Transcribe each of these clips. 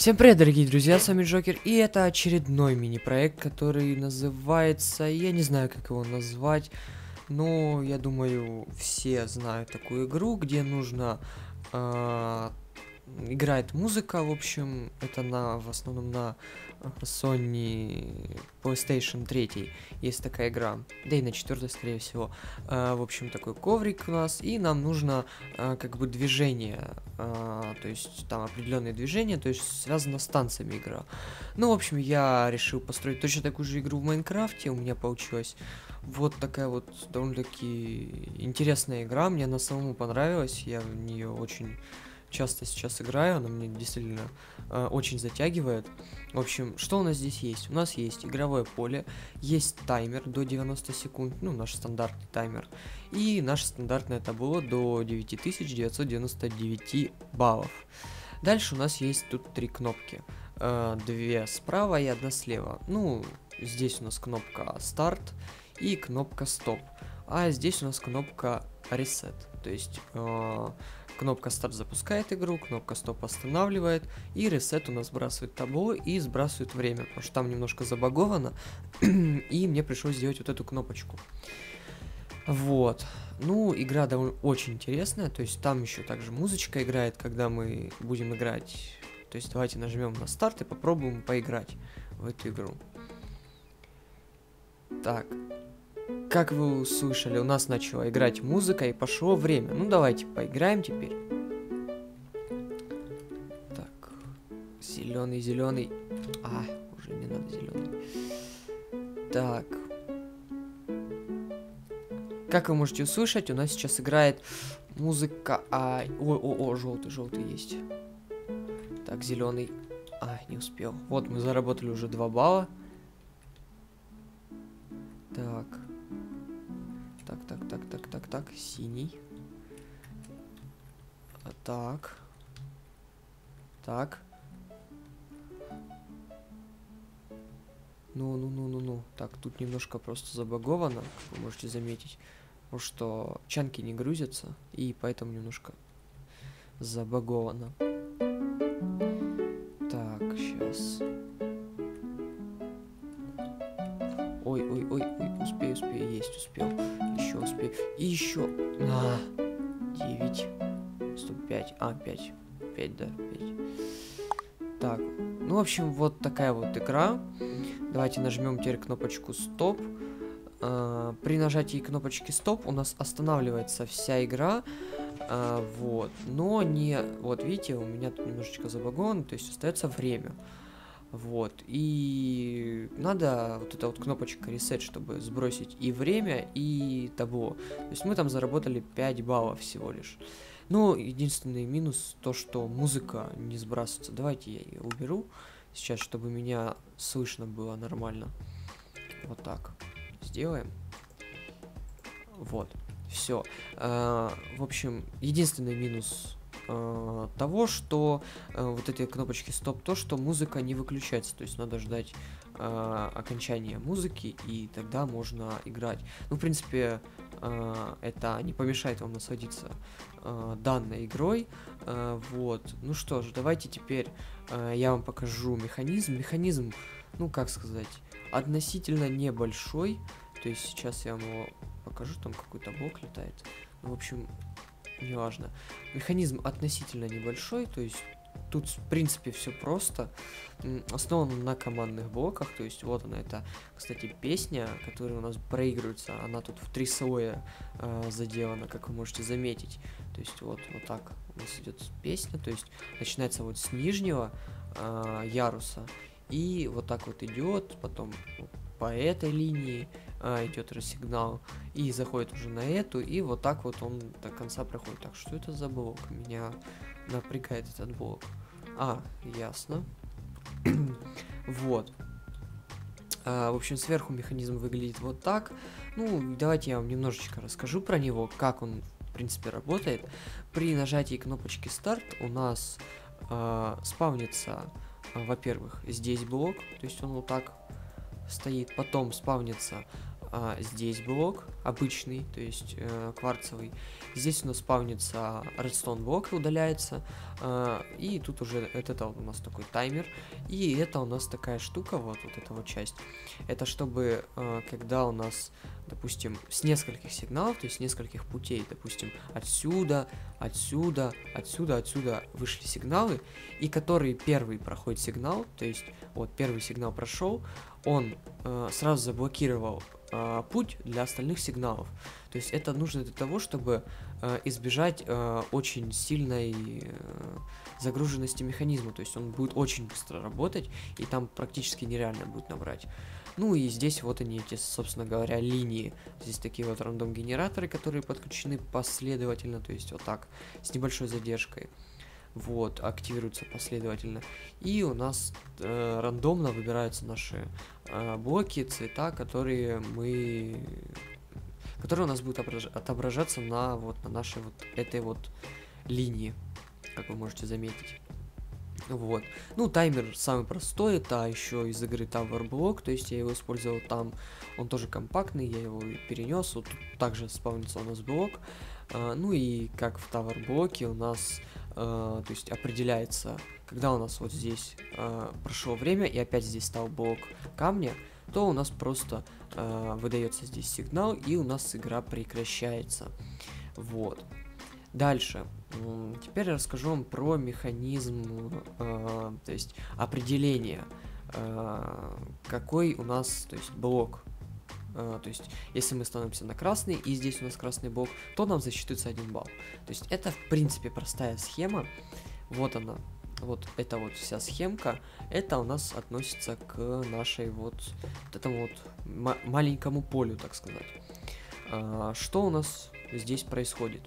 Всем привет, дорогие друзья, с вами Джокер, и это очередной мини-проект, который называется, я не знаю, как его назвать, но я думаю, все знают такую игру, где нужно играет музыка, в общем, это в основном на Sony PlayStation 3 есть такая игра, да и на 4, скорее всего. В общем, такой коврик у нас, и нам нужно как бы движение, то есть там определенные движения, то есть связано с танцами игра. Ну, в общем, я решил построить точно такую же игру в Майнкрафте, у меня получилась вот такая вот довольно-таки интересная игра, мне она самому понравилась, я в нее очень часто сейчас играю, она мне действительно очень затягивает. В общем, что у нас здесь есть? У нас есть игровое поле, есть таймер до 90 секунд, ну, наш стандартный таймер, и наше стандартное табло до 9999 баллов. Дальше у нас есть тут 3 кнопки, 2 справа и 1 слева. Ну, здесь у нас кнопка старт и кнопка стоп, а здесь у нас кнопка reset, то есть кнопка старт запускает игру, кнопка стоп останавливает, и reset у нас сбрасывает табло и сбрасывает время, потому что там немножко забаговано, и мне пришлось сделать вот эту кнопочку. Вот. Ну, игра довольно очень интересная, то есть там еще также музычка играет, когда мы будем играть. То есть давайте нажмем на старт и попробуем поиграть в эту игру. Так. Как вы услышали, у нас начала играть музыка и пошло время. Ну, давайте поиграем теперь. Так. Зеленый, зеленый. А, уже не надо зеленый. Так. Как вы можете услышать, у нас сейчас играет музыка. Желтый, желтый есть. Так, зеленый. Не успел. Вот, мы заработали уже 2 балла. Так. Так, синий. Так. Ну. Так, тут немножко просто забаговано, как вы можете заметить. Потому что чанки не грузятся, и поэтому немножко забаговано. Так, сейчас. Ой, успею, успел. Еще успею. И еще. 9. 105. 5. 5, да, 5. Так. Ну, в общем, вот такая вот игра. Давайте нажмем теперь кнопочку стоп. При нажатии кнопочки стоп у нас останавливается вся игра. Вот. Но не... Вот, видите, у меня тут немножечко забаговано, то есть остается время. Вот, и надо вот эта вот кнопочка reset, чтобы сбросить и время, и табло. То есть мы там заработали 5 баллов всего лишь. Но единственный минус то, что музыка не сбрасывается. Давайте я ее уберу сейчас, чтобы меня слышно было нормально. Вот так сделаем. Вот, все. В общем, единственный минус того, что вот этой кнопочки стоп, то, что музыка не выключается, то есть надо ждать окончания музыки, и тогда можно играть. Ну, в принципе, это не помешает вам насладиться данной игрой. Вот. Ну что ж, давайте теперь я вам покажу механизм. Механизм, ну, как сказать, относительно небольшой. То есть сейчас я вам его покажу, там какой-то блок летает. Ну, в общем, неважно. Механизм относительно небольшой, то есть тут в принципе все просто. Основан на командных блоках, то есть вот она, это, кстати, песня, которая у нас проигрывается, она тут в 3 слоя заделана, как вы можете заметить. То есть вот так у нас идет песня, то есть начинается вот с нижнего яруса, и вот так вот идет, потом по этой линии идет рассигнал и заходит уже на эту, и вот так вот он до конца проходит. Так, что это за блок? Меня напрягает этот блок. Ясно. Вот. В общем, сверху механизм выглядит вот так. Ну, давайте я вам немножечко расскажу про него, как он, в принципе, работает. При нажатии кнопочки старт у нас спавнится, во-первых, здесь блок, то есть он вот так стоит, потом спавнится здесь блок обычный, то есть кварцевый. Здесь у нас спавнится редстоун блок и удаляется. И тут уже это у нас такой таймер. И это у нас такая штука, вот эта вот часть. Это чтобы, когда у нас, допустим, с нескольких сигналов, то есть с нескольких путей, допустим, отсюда, отсюда, отсюда, отсюда вышли сигналы, и который первый проходит сигнал, то есть вот первый сигнал прошел, он сразу заблокировал путь для остальных сигналов. То есть это нужно для того, чтобы избежать очень сильной загруженности механизма. То есть он будет очень быстро работать, и там практически нереально будет набрать. Ну и здесь вот они, эти, собственно говоря, линии. Здесь такие вот рандом-генераторы, которые подключены последовательно, то есть вот так, с небольшой задержкой. Вот, активируются последовательно. И у нас рандомно выбираются наши блоки, цвета, которые у нас будут отображаться на нашей вот этой вот линии, как вы можете заметить. Вот. Ну, таймер самый простой, это еще из игры Tower Block, то есть я его использовал там, он тоже компактный, я его перенес, вот тут также спавнится у нас блок. Ну и как в Tower Block у нас, то есть определяется, когда у нас вот здесь прошло время и опять здесь стал блок камня, то у нас просто выдается здесь сигнал, и у нас игра прекращается. Вот. Дальше. Теперь я расскажу вам про механизм, то есть определение, какой у нас, то есть блок. То есть, если мы становимся на красный, и здесь у нас красный блок, то нам засчитывается 1 балл. То есть, это, в принципе, простая схема. Вот она. Вот эта вот вся схемка. Это у нас относится к нашей вот этому вот маленькому полю, так сказать. Что у нас здесь происходит?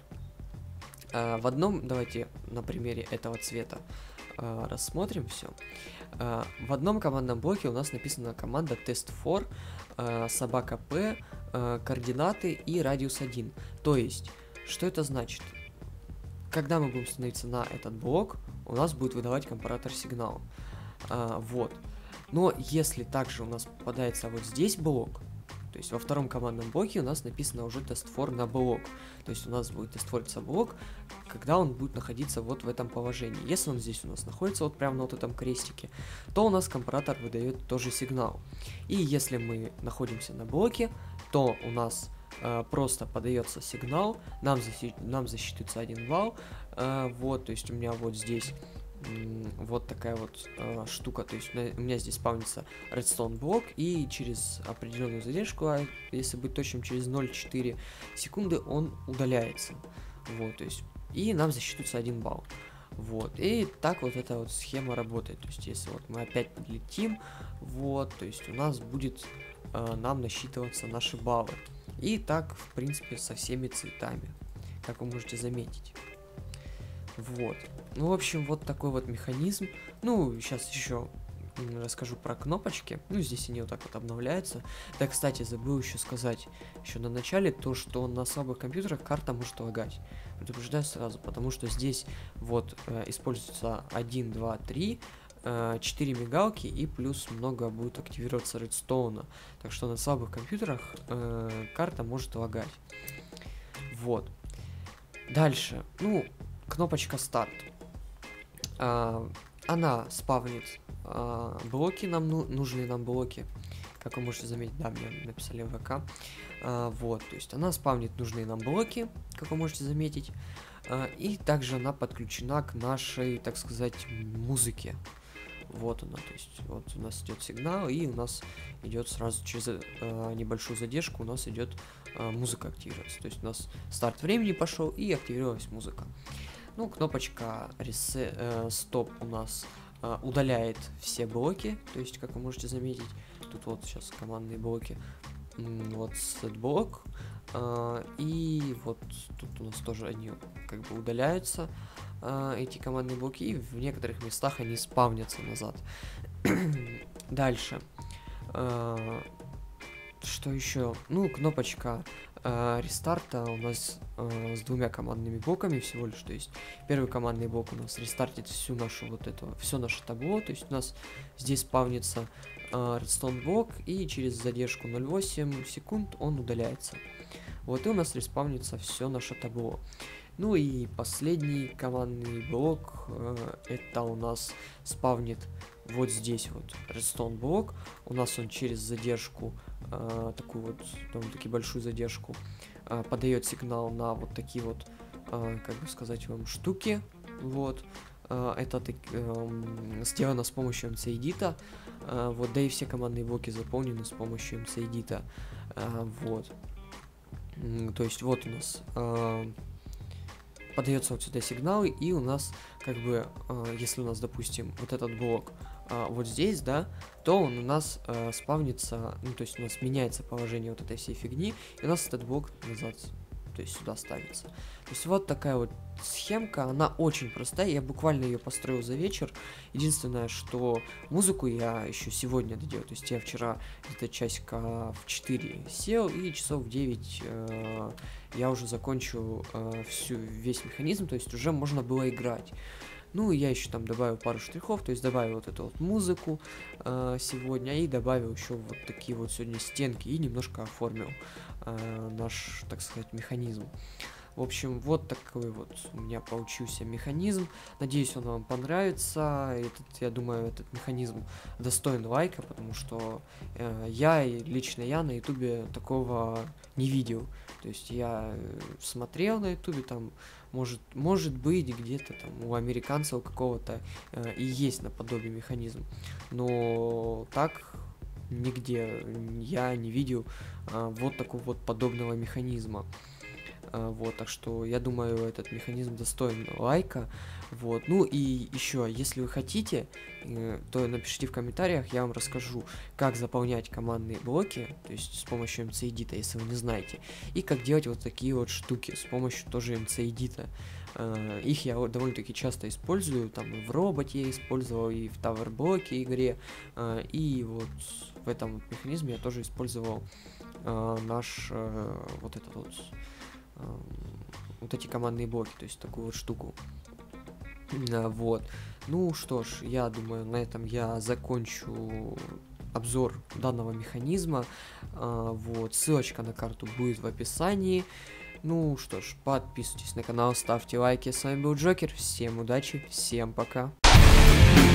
В одном, давайте на примере этого цвета рассмотрим все. В одном командном блоке у нас написана команда test4, собака p, координаты и радиус 1. То есть, что это значит? Когда мы будем становиться на этот блок, у нас будет выдавать компаратор сигнал. Вот. Но если также у нас попадается вот здесь блок, то есть во втором командном блоке у нас написано уже test4 на блок. То есть у нас будет тестфориться блок, когда он будет находиться вот в этом положении. Если он здесь у нас находится вот прямо на вот этом крестике, то у нас компаратор выдает тоже сигнал. И если мы находимся на блоке, то у нас просто подается сигнал, нам засчитывается 1 балл. Вот, то есть у меня вот здесь вот такая вот штука, то есть у меня здесь спавнится редстоун блок, и через определенную задержку, а если быть точным, через 0,4 секунды он удаляется. Вот, то есть, и нам засчитывается 1 балл. Вот, и так вот эта вот схема работает. То есть, если вот мы опять подлетим, вот, то есть у нас будет нам насчитываться наши баллы. И так, в принципе, со всеми цветами, как вы можете заметить. Вот. Ну, в общем, вот такой вот механизм. Ну, сейчас еще расскажу про кнопочки. Ну, здесь они вот так вот обновляются. Да, кстати, забыл еще сказать еще на начале то, что на слабых компьютерах карта может лагать. Предупреждаю сразу, потому что здесь вот используется 1, 2, 3, 4 мигалки и плюс много будет активироваться редстоуна. Так что на слабых компьютерах карта может лагать. Вот. Дальше. Ну, кнопочка старт. Она спавнит блоки, нужные нам блоки. Как вы можете заметить, да, мне написали в ВК. Вот, то есть она спавнит нужные нам блоки, как вы можете заметить. И также она подключена к нашей, так сказать, музыке. Вот она, то есть вот у нас идет сигнал, и у нас идет сразу через небольшую задержку у нас идет музыка активироваться. То есть у нас старт времени пошел и активировалась музыка. Ну, кнопочка стоп у нас удаляет все блоки, то есть, как вы можете заметить, тут вот сейчас командные блоки, вот set блок, и вот тут у нас тоже они как бы удаляются, эти командные блоки, и в некоторых местах они спавнятся назад. Дальше. Что еще? Ну, кнопочка рестарта у нас с 2 командными блоками всего лишь. То есть первый командный блок у нас рестартит всю нашу вот эту, все наше табло. То есть у нас здесь спавнится redstone блок, и через задержку 0,8 секунд он удаляется. Вот, и у нас респаунится все наше табло. Ну и последний командный блок, это у нас спавнит вот здесь вот redstone блок. У нас он через задержку, такую вот, довольно-таки большую задержку, подает сигнал на вот такие вот, как бы сказать вам, штуки. Вот. Это сделано с помощью MC-эдита. Вот, да и все командные блоки заполнены с помощью MC-эдита. Вот. То есть вот у нас подается вот сюда сигнал, и у нас, как бы, если у нас, допустим, вот этот блок вот здесь, да, то он у нас спавнится, ну, то есть у нас меняется положение вот этой всей фигни, и у нас этот блок назад, то есть сюда ставится. То есть вот такая вот схемка, она очень простая, я буквально ее построил за вечер. Единственное, что музыку я еще сегодня доделал, то есть я вчера где-то часика в 4 сел, и часов в 9 я уже закончил весь механизм, то есть уже можно было играть. Ну, я еще там добавил пару штрихов, то есть добавил вот эту вот музыку сегодня, и добавил еще вот такие вот сегодня стенки, и немножко оформил наш, так сказать, механизм. В общем, вот такой вот у меня получился механизм. Надеюсь, он вам понравится. Я думаю, этот механизм достоин лайка, потому что лично я на ютубе такого не видел. То есть я смотрел на ютубе, там, может быть, где-то там у американцев какого-то и есть наподобие механизм. Но так нигде я не видел вот такого вот подобного механизма. Вот, так что я думаю, этот механизм достоин лайка. Вот, ну и еще, если вы хотите, то напишите в комментариях, я вам расскажу, как заполнять командные блоки, то есть с помощью MC-эдита, если вы не знаете, и как делать вот такие вот штуки с помощью тоже MC-эдита. Их я довольно-таки часто использую, там и в роботе я использовал, и в Tower-блоке игре, и вот в этом вот механизме я тоже использовал наш вот этот вот эти командные блоки, то есть такую вот штуку. Вот. Ну что ж, я думаю, на этом я закончу обзор данного механизма. Вот, ссылочка на карту будет в описании. Ну что ж, подписывайтесь на канал, ставьте лайки. С вами был Джокер. Всем удачи, всем пока.